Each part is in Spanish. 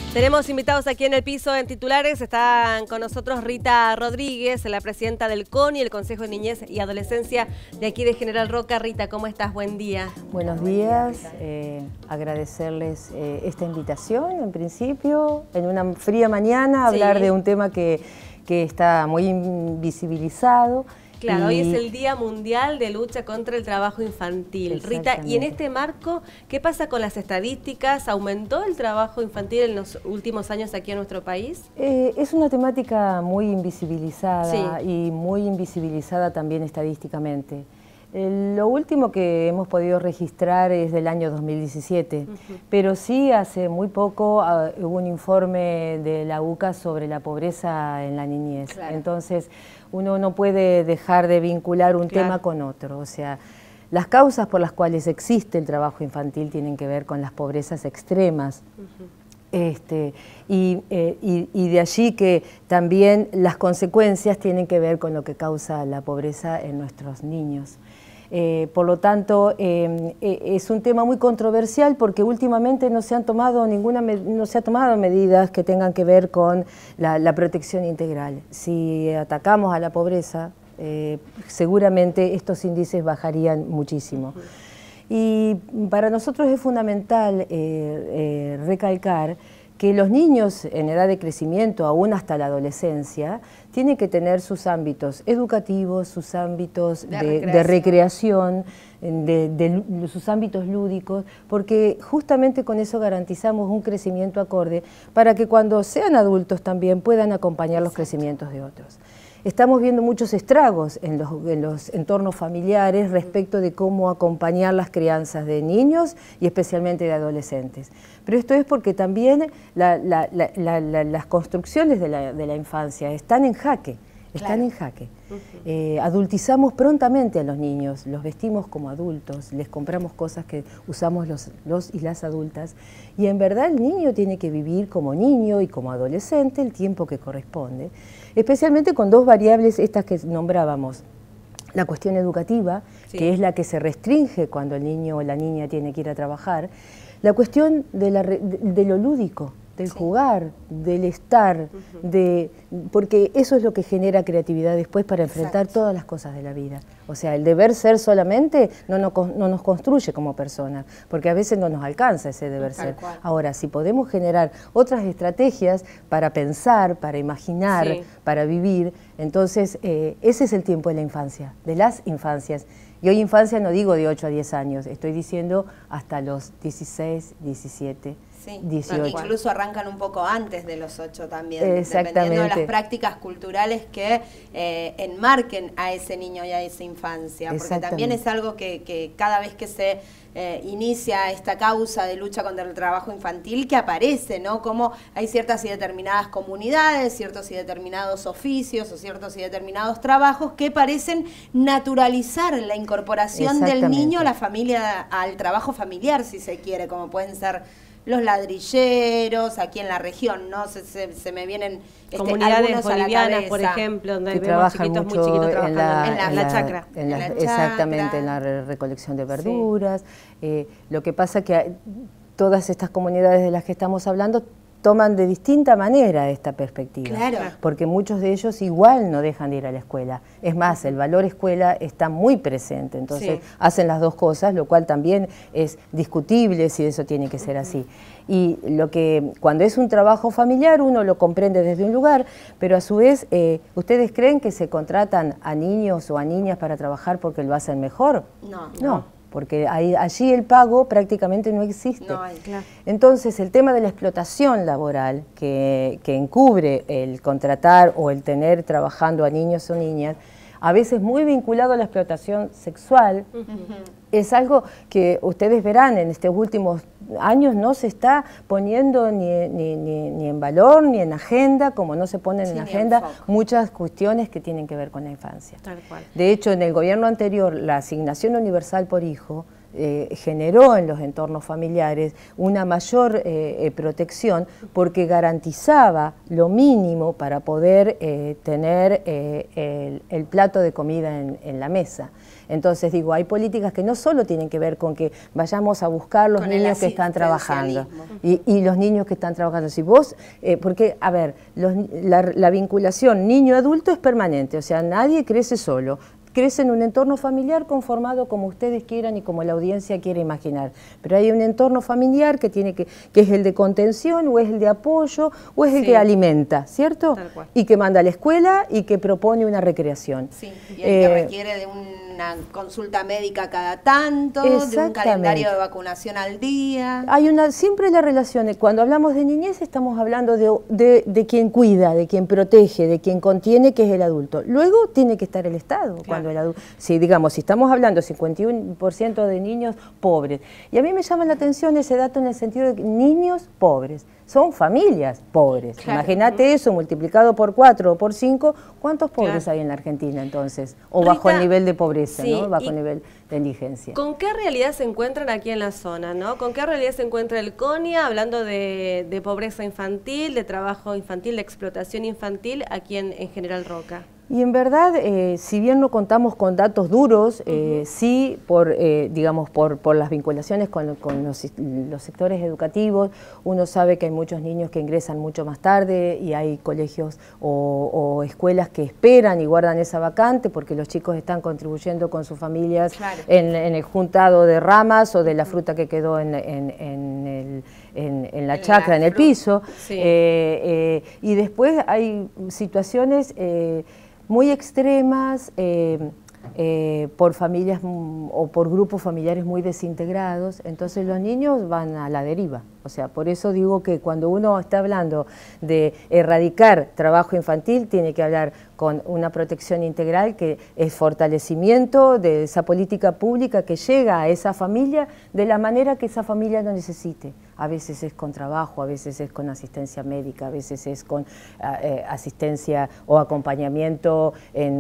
Tenemos invitados aquí en el piso en titulares. Están con nosotros Rita Rodríguez, la presidenta del CONI, el Consejo de Niñez y Adolescencia de aquí de General Roca. Rita, ¿cómo estás? Buen día. Buenos días, agradecerles esta invitación en principio, en una fría mañana, hablar de un tema que está muy invisibilizado. Claro, hoy es el Día Mundial de Lucha contra el Trabajo Infantil. Rita, y en este marco, ¿qué pasa con las estadísticas? ¿Aumentó el trabajo infantil en los últimos años aquí en nuestro país? Es una temática muy invisibilizada y muy invisibilizada también estadísticamente. Lo último que hemos podido registrar es del año 2017, pero sí hace muy poco hubo un informe de la UCA sobre la pobreza en la niñez. Claro. Entonces, uno no puede dejar de vincular un tema con otro. O sea, las causas por las cuales existe el trabajo infantil tienen que ver con las pobrezas extremas. Y de allí que también las consecuencias tienen que ver con lo que causa la pobreza en nuestros niños. Por lo tanto, es un tema muy controversial porque últimamente no se han tomado medidas que tengan que ver con la protección integral. Si atacamos a la pobreza, seguramente estos índices bajarían muchísimo. Y para nosotros es fundamental recalcar que los niños en edad de crecimiento, aún hasta la adolescencia, tienen que tener sus ámbitos educativos, sus ámbitos de recreación, sus ámbitos lúdicos, porque justamente con eso garantizamos un crecimiento acorde para que cuando sean adultos también puedan acompañar los crecimientos de otros. Estamos viendo muchos estragos en los entornos familiares respecto de cómo acompañar las crianzas de niños y especialmente de adolescentes. Pero esto es porque también las construcciones de la infancia están en jaque. Adultizamos prontamente a los niños, los vestimos como adultos, les compramos cosas que usamos los y las adultas, y en verdad el niño tiene que vivir como niño y como adolescente el tiempo que corresponde, especialmente con dos variables estas que nombrábamos. La cuestión educativa, que es la que se restringe cuando el niño o la niña tiene que ir a trabajar, la cuestión de lo lúdico, del jugar, del estar, porque eso es lo que genera creatividad después para enfrentar todas las cosas de la vida. O sea, el deber ser solamente no nos construye como personas, porque a veces no nos alcanza ese deber ser. Ahora, si podemos generar otras estrategias para pensar, para imaginar, para vivir, entonces ese es el tiempo de la infancia, de las infancias. Y hoy infancia no digo de 8 a 10 años, estoy diciendo hasta los 16, 17, 18. Incluso arrancan un poco antes de los 8 también, dependiendo de las prácticas culturales que enmarquen a ese niño y a esa infancia, porque también es algo que cada vez que se inicia esta causa de lucha contra el trabajo infantil que aparece, ¿no? Como hay ciertas y determinadas comunidades, ciertos y determinados oficios o ciertos y determinados trabajos que parecen naturalizar la incorporación del niño a la familia, al trabajo familiar, si se quiere, como pueden ser los ladrilleros, aquí en la región, ¿no? Se me vienen comunidades bolivianas, por ejemplo, donde vemos chiquitos muy chiquitos trabajando en la chacra. Exactamente, en la recolección de verduras. Lo que pasa es que todas estas comunidades de las que estamos hablando toman de distinta manera esta perspectiva, porque muchos de ellos igual no dejan de ir a la escuela. Es más, el valor escuela está muy presente, entonces hacen las dos cosas, lo cual también es discutible si eso tiene que ser así. Y cuando es un trabajo familiar uno lo comprende desde un lugar, pero a su vez, ¿ustedes creen que se contratan a niños o a niñas para trabajar porque lo hacen mejor? No. Porque allí el pago prácticamente no existe. Entonces, el tema de la explotación laboral que encubre el contratar o el tener trabajando a niños o niñas, a veces muy vinculado a la explotación sexual, es algo que ustedes verán en estos últimos años no se está poniendo ni en valor ni en agenda, como no se ponen en agenda muchas cuestiones que tienen que ver con la infancia. De hecho, en el gobierno anterior, la asignación universal por hijo generó en los entornos familiares una mayor protección porque garantizaba lo mínimo para poder tener el plato de comida en la mesa. Entonces digo, hay políticas que no solo tienen que ver con que vayamos a buscar los niños que están trabajando, y los niños que están trabajando. Si vos, porque, a ver, la vinculación niño-adulto es permanente, o sea, nadie crece solo. Crece en un entorno familiar conformado como ustedes quieran y como la audiencia quiera imaginar. Pero hay un entorno familiar que es el de contención, o es el de apoyo, o es el que alimenta, ¿cierto? Y que manda a la escuela y que propone una recreación. Sí, y el que requiere de una consulta médica cada tanto, de un calendario de vacunación al día. Hay siempre la relación, cuando hablamos de niñez estamos hablando de quien cuida, de quien protege, de quien contiene, que es el adulto. Luego tiene que estar el Estado. Claro. Si estamos hablando 51% de niños pobres, y a mí me llama la atención ese dato en el sentido de que niños pobres, son familias pobres. Claro. Imagínate eso multiplicado por 4 o por 5, ¿cuántos pobres hay en la Argentina entonces? O Rita, bajo el nivel de pobreza, ¿no? Bajo el nivel de indigencia. ¿Con qué realidad se encuentran aquí en la zona, no? ¿Con qué realidad se encuentra el CONIA, hablando de pobreza infantil, de trabajo infantil, de explotación infantil aquí en General Roca? Y en verdad, si bien no contamos con datos duros, sí por las vinculaciones con los sectores educativos, uno sabe que hay muchos niños que ingresan mucho más tarde y hay colegios o escuelas que esperan y guardan esa vacante porque los chicos están contribuyendo con sus familias en el juntado de ramas o de la fruta que quedó en la chacra, en el piso. Sí. Y después hay situaciones muy extremas por familias o por grupos familiares muy desintegrados, entonces los niños van a la deriva. O sea, por eso digo que cuando uno está hablando de erradicar trabajo infantil, tiene que hablar con una protección integral que es fortalecimiento de esa política pública que llega a esa familia de la manera que esa familia lo necesite. A veces es con trabajo, a veces es con asistencia médica, a veces es con asistencia o acompañamiento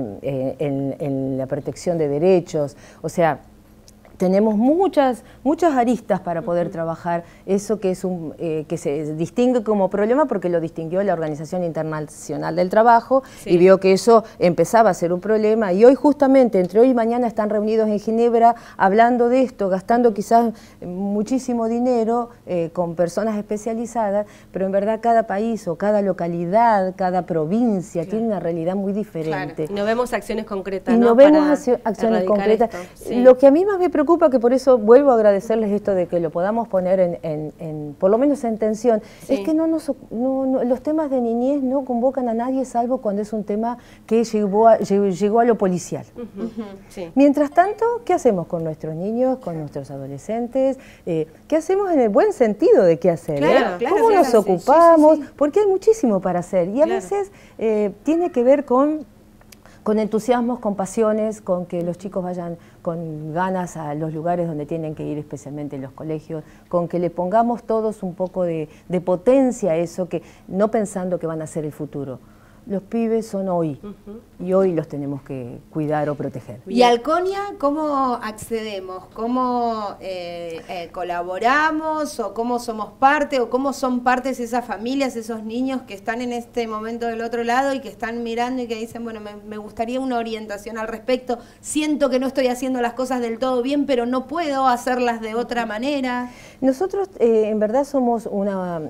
en la protección de derechos. O sea, tenemos muchas aristas para poder trabajar eso que es que se distingue como problema porque lo distinguió la Organización Internacional del Trabajo y vio que eso empezaba a ser un problema y hoy justamente, entre hoy y mañana están reunidos en Ginebra hablando de esto, gastando quizás muchísimo dinero con personas especializadas, pero en verdad cada país o cada localidad, cada provincia tiene una realidad muy diferente. Claro. Y no vemos acciones concretas, y no vemos acciones concretas. Lo que a mí más me preocupa, que por eso vuelvo a agradecerles esto de que lo podamos poner por lo menos en tensión, es que los temas de niñez no convocan a nadie salvo cuando es un tema que llegó a lo policial. Mientras tanto, ¿qué hacemos con nuestros niños, con nuestros adolescentes? ¿Qué hacemos en el buen sentido de qué hacer? ¿Cómo nos ocupamos? Porque hay muchísimo para hacer y a veces tiene que ver con entusiasmos, con pasiones, con que los chicos vayan con ganas a los lugares donde tienen que ir, especialmente en los colegios, con que le pongamos todos un poco de potencia a eso, que no pensando que van a ser el futuro. Los pibes son hoy, y hoy los tenemos que cuidar o proteger. ¿Y al CONIA cómo accedemos? ¿Cómo colaboramos? ¿O cómo somos parte? ¿O cómo son partes esas familias, esos niños que están en este momento del otro lado y que están mirando y que dicen, bueno, me gustaría una orientación al respecto, siento que no estoy haciendo las cosas del todo bien, pero no puedo hacerlas de otra manera? Nosotros en verdad somos una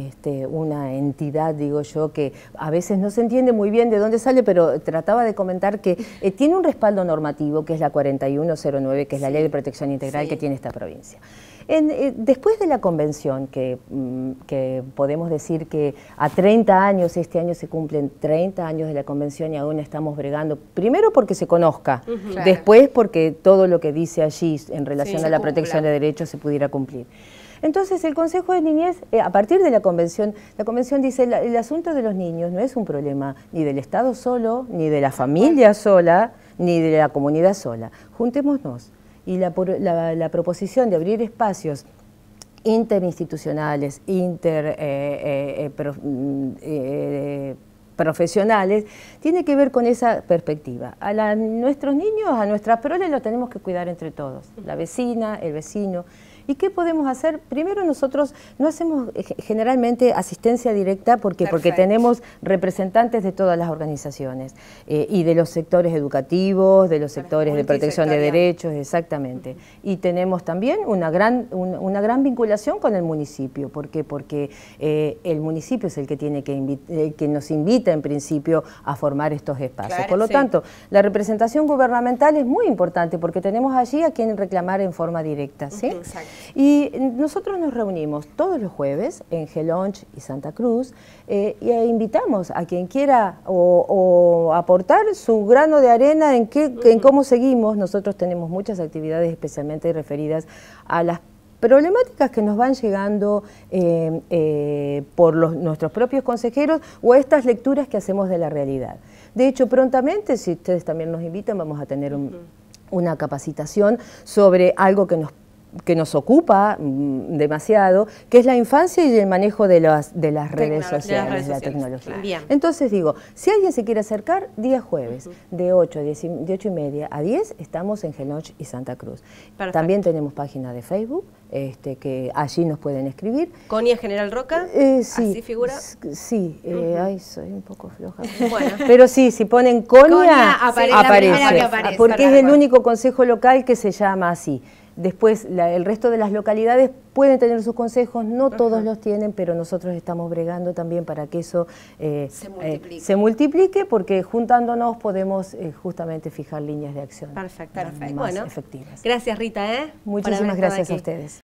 entidad, digo yo, que a veces no se entiende muy bien de dónde sale, pero trataba de comentar que tiene un respaldo normativo, que es la 4109, que es la Ley de Protección Integral que tiene esta provincia. Después de la convención, que podemos decir que a 30 años, este año se cumplen 30 años de la convención y aún estamos bregando, primero porque se conozca, después porque todo lo que dice allí en relación a la protección de derechos se pudiera cumplir. Entonces el Consejo de Niñez, a partir de la convención dice el asunto de los niños no es un problema ni del Estado solo, ni de la familia sola, ni de la comunidad sola. Juntémonos. Y la proposición de abrir espacios interinstitucionales, profesionales, tiene que ver con esa perspectiva. Nuestros niños, a nuestras proles los tenemos que cuidar entre todos, la vecina, el vecino. ¿Y qué podemos hacer? Primero, nosotros no hacemos generalmente asistencia directa porque tenemos representantes de todas las organizaciones y de los sectores educativos, de los sectores de protección de derechos, exactamente. Y tenemos también una gran vinculación con el municipio. ¿Por qué? Porque el municipio es el que tiene que nos invita en principio a formar estos espacios. Claro, por lo tanto, la representación gubernamental es muy importante porque tenemos allí a quien reclamar en forma directa, ¿sí? Exacto. Y nosotros nos reunimos todos los jueves en Gelonch y Santa Cruz y invitamos a quien quiera o aportar su grano de arena en cómo seguimos. Nosotros tenemos muchas actividades especialmente referidas a las problemáticas que nos van llegando por nuestros propios consejeros o estas lecturas que hacemos de la realidad. De hecho, prontamente, si ustedes también nos invitan, vamos a tener una capacitación sobre algo que nos ocupa demasiado, que es la infancia y el manejo de las redes sociales, de la tecnología. Claro. Entonces digo, si alguien se quiere acercar, día jueves, de 8:30 a 10, estamos en Gelonch y Santa Cruz. Perfecto. También tenemos página de Facebook, que allí nos pueden escribir. ¿Conia General Roca? Sí. ¿Así figura? Sí, ay, soy un poco floja. Bueno. Pero sí, si ponen Conia aparece, porque es el único consejo local que se llama así. Después, el resto de las localidades pueden tener sus consejos, no todos los tienen, pero nosotros estamos bregando también para que eso se multiplique, porque juntándonos podemos justamente fijar líneas de acción más efectivas. Gracias, Rita. Muchísimas gracias a ustedes.